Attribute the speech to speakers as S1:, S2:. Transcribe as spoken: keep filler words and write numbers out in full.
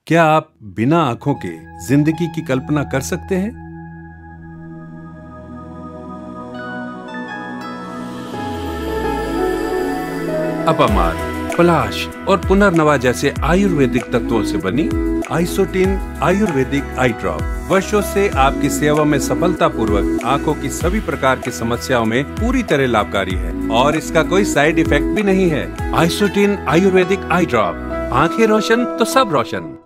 S1: क्या आप बिना आंखों के जिंदगी की कल्पना कर सकते हैं? अपामार, पलाश और पुनर्नवा जैसे आयुर्वेदिक तत्वों से बनी आइसोटिन आयुर्वेदिक आई ड्रॉप वर्षों से आपकी सेवा में सफलतापूर्वक आंखों की सभी प्रकार की समस्याओं में पूरी तरह लाभकारी है और इसका कोई साइड इफेक्ट भी नहीं है। आइसोटिन आयुर्वेदिक आई ड्रॉप, आंखें रोशन तो सब रोशन।